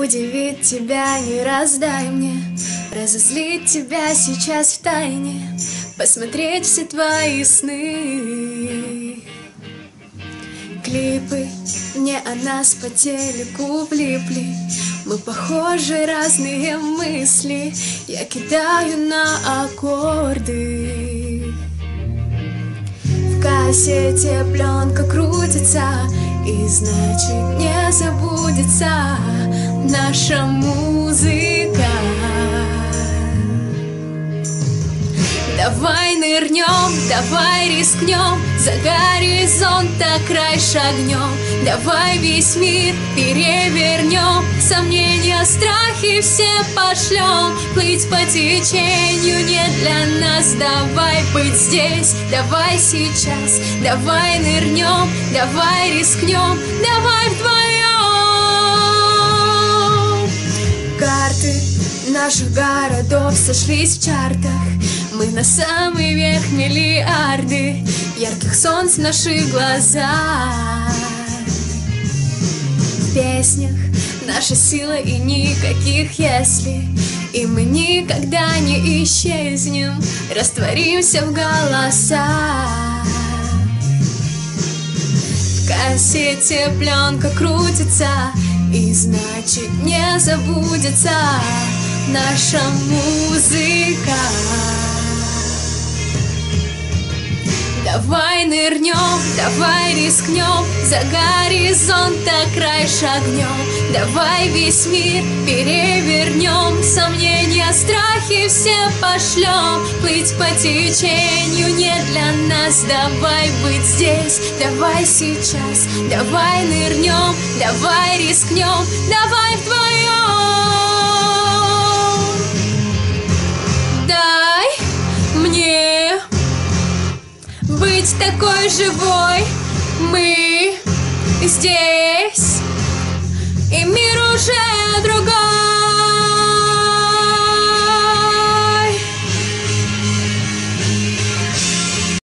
удивить тебя, не раздай мне, разозлить тебя сейчас в тайне, посмотреть все твои сны. Клипы мне о нас по телеку влипли, мы похожи, разные мысли я кидаю на аккорды. В кассете пленка крутится, и значит не забудется наша музыка. Давай нырнем, давай рискнем, за горизонта край шагнем. Давай весь мир перевернем, сомнения, страхи все пошлем. Плыть по течению не для нас, давай быть здесь, давай сейчас. Давай нырнем, давай рискнем, давай вдвоем. Карты наших городов сошлись в чартах, мы на самый верх, миллиарды ярких солнц в наших глазах. В песнях наша сила и никаких если, и мы никогда не исчезнем, растворимся в голосах. В кассете пленка крутится, и значит не забудется наша музыка. Давай нырнем, давай рискнем, за горизонта край шагнем. Давай весь мир перевернем, сомнения, страхи все пошлем. Плыть по течению не для нас, давай быть здесь, давай сейчас. Давай нырнем, давай рискнем, давай вдвоем. Дай мне быть такой живой, мы здесь, и мир уже другой.